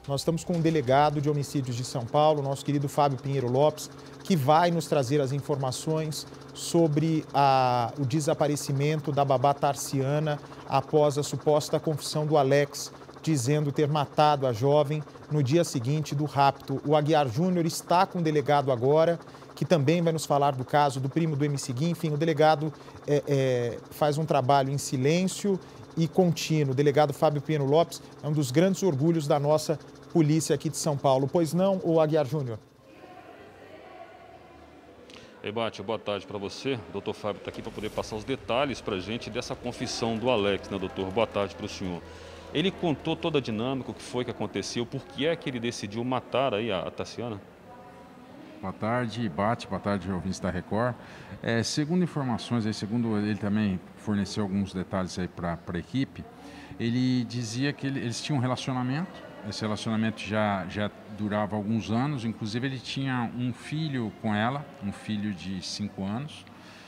Nós estamos com um delegado de homicídios de São Paulo, nosso querido Fábio Pinheiro Lopes, que vai nos trazer as informações sobre o desaparecimento da babá Tarciana após a suposta confissão do Alex, dizendo ter matado a jovem no dia seguinte do rapto. O Aguiar Júnior está com o delegado agora, que também vai nos falar do caso do primo do MC Gui. Enfim, o delegado faz um trabalho em silêncio e contínuo. O delegado Fábio Pinheiro Lopes é um dos grandes orgulhos da nossa polícia aqui de São Paulo. Pois não, o Aguiar Júnior? Ei, Bate, boa tarde para você. O doutor Fábio está aqui para poder passar os detalhes para a gente dessa confissão do Alex, né, doutor? Boa tarde para o senhor. Ele contou toda a dinâmica, o que foi que aconteceu, por que é que ele decidiu matar aí a Tarciana? Boa tarde, Bate, boa tarde, ouvintes da Record. Segundo informações, segundo ele também forneceu alguns detalhes aí para a equipe, ele dizia que eles tinham um relacionamento, esse relacionamento já durava alguns anos, inclusive ele tinha um filho com ela, um filho de 5 anos,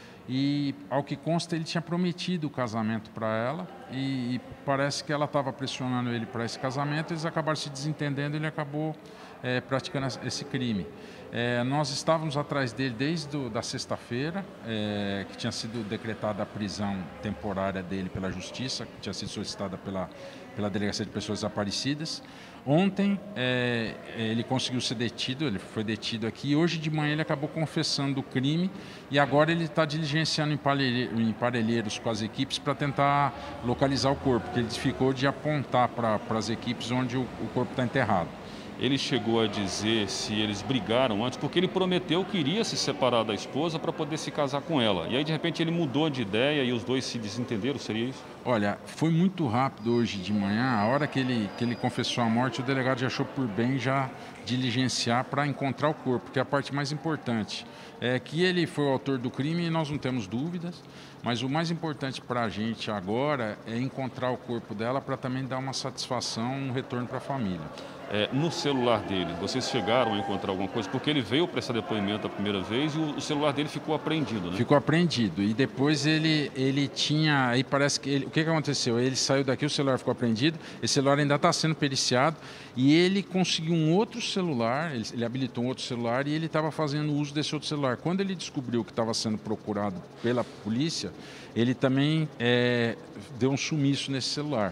e ao que consta ele tinha prometido o casamento para ela e parece que ela estava pressionando ele para esse casamento, eles acabaram se desentendendo e ele acabou praticando esse crime. Nós estávamos atrás dele desde a sexta-feira, que tinha sido decretada a prisão temporária dele pela Justiça, que tinha sido solicitada pela Delegacia de Pessoas Desaparecidas. Ontem ele conseguiu ser detido, ele foi detido aqui, e hoje de manhã ele acabou confessando o crime e agora ele está diligenciando em Parelheiros com as equipes para tentar localizar o corpo, porque ele ficou de apontar para as equipes onde o corpo está enterrado. Ele chegou a dizer se eles brigaram antes, porque ele prometeu que iria se separar da esposa para poder se casar com ela. E aí, de repente, ele mudou de ideia e os dois se desentenderam, seria isso? Olha, foi muito rápido hoje de manhã. A hora que ele confessou a morte, o delegado já achou por bem já diligenciar para encontrar o corpo, que é a parte mais importante. Que ele foi o autor do crime, nós não temos dúvidas, mas o mais importante para a gente agora é encontrar o corpo dela para também dar uma satisfação, um retorno para a família. No celular dele, vocês chegaram a encontrar alguma coisa? Porque ele veio prestar depoimento a primeira vez e o celular dele ficou apreendido, né? Ficou apreendido. E depois ele tinha... Aí parece que... o que aconteceu? Ele saiu daqui, o celular ficou apreendido, esse celular ainda está sendo periciado e ele conseguiu um outro celular, ele habilitou um outro celular e ele estava fazendo uso desse outro celular. Quando ele descobriu que estava sendo procurado pela polícia, ele também deu um sumiço nesse celular.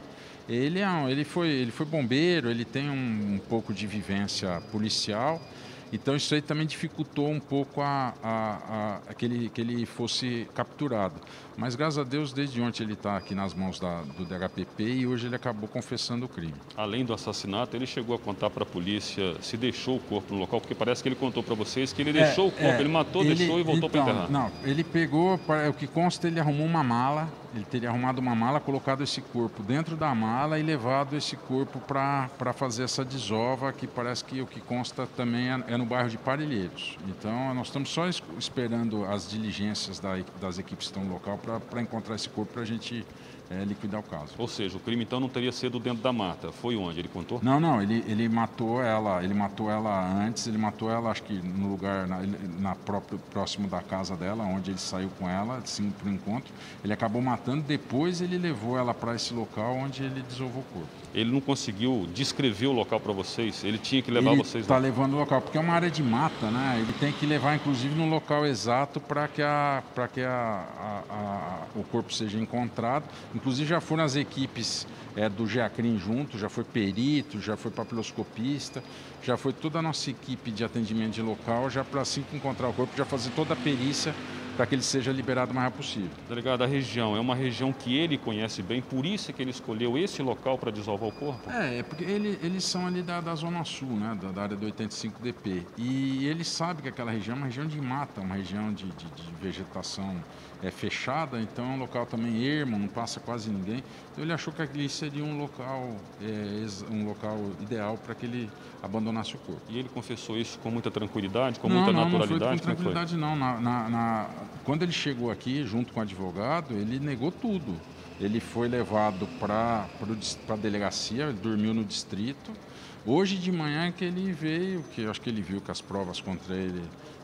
Ele foi bombeiro, ele tem um pouco de vivência policial, então isso aí também dificultou um pouco que ele fosse capturado. Mas graças a Deus, desde ontem ele está aqui nas mãos do DHPP e hoje ele acabou confessando o crime. Além do assassinato, ele chegou a contar para a polícia se deixou o corpo no local, porque parece que ele contou para vocês que ele deixou o corpo, ele matou, deixou e voltou para enterrar. Não, ele pegou, o que consta, ele arrumou uma mala, ele teria arrumado uma mala, colocado esse corpo dentro da mala e levado esse corpo para fazer essa desova, que parece que o que consta também é no bairro de Parelheiros. Então, nós estamos só esperando as diligências das equipes que estão no local para encontrar esse corpo para a gente liquidar o caso. Ou seja, o crime então não teria sido dentro da mata, foi onde? Ele contou? Não, ele matou ela antes, ele matou ela acho que no lugar, próximo da casa dela, onde ele saiu com ela, sim, para o encontro. Ele acabou matando, depois ele levou ela para esse local onde ele desovou o corpo. Ele não conseguiu descrever o local para vocês? Ele tinha que levar vocês lá? Ele está levando o local, porque é uma área de mata, né? Ele tem que levar, inclusive, no local exato para que o corpo seja encontrado. Inclusive, já foram as equipes do GEACRIM junto, já foi perito, já foi papiloscopista, já foi toda a nossa equipe de atendimento de local, já para assim que encontrar o corpo, já fazer toda a perícia para que ele seja liberado o mais rápido possível. Delegado, a região é uma região que ele conhece bem, por isso é que ele escolheu esse local para desovar o corpo? Porque eles são ali da Zona Sul, né, da área do 85DP. E ele sabe que aquela região é uma região de mata, uma região de vegetação fechada, então é um local também ermo, não passa quase ninguém. Então ele achou que ali seria um local ideal para que ele abandonasse o corpo. E ele confessou isso com muita tranquilidade, com muita naturalidade? Não foi com tranquilidade, não. Quando ele chegou aqui, junto com o advogado, ele negou tudo. Ele foi levado para a delegacia, ele dormiu no distrito. Hoje de manhã que ele veio, que eu acho que ele viu que as provas contra ele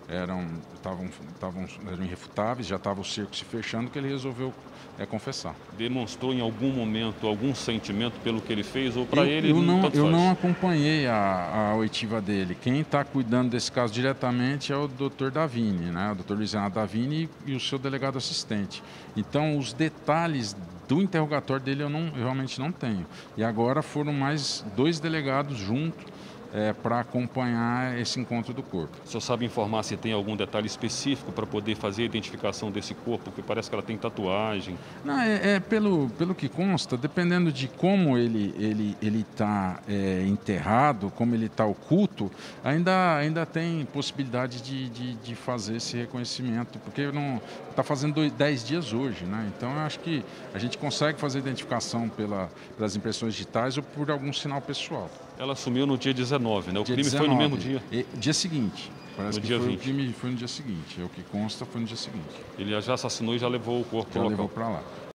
eram irrefutáveis, já estava o cerco se fechando, que ele resolveu confessar. Demonstrou em algum momento algum sentimento pelo que ele fez ou para ele tanto eu faz? não acompanhei a oitiva dele. Quem está cuidando desse caso diretamente é o Dr. Davini, né? O Dr. Luiz Renato Davini e o seu delegado assistente. Então, os detalhes do interrogatório dele eu realmente não tenho. E agora foram mais 2 delegados juntos para acompanhar esse encontro do corpo. O senhor sabe informar se tem algum detalhe específico para poder fazer a identificação desse corpo? Porque parece que ela tem tatuagem. Não, pelo que consta, dependendo de como ele está enterrado, como ele está oculto, ainda tem possibilidade de fazer esse reconhecimento, porque não está fazendo 10 dias hoje, né? Então eu acho que a gente consegue fazer a identificação pelas impressões digitais ou por algum sinal pessoal. Ela sumiu no dia 19, né? O dia crime 19, foi no mesmo dia? Dia seguinte. Parece no que dia foi 20. O crime foi no dia seguinte. É o que consta, foi no dia seguinte. Ele já assassinou e já levou o corpo já para o local. Levou para lá.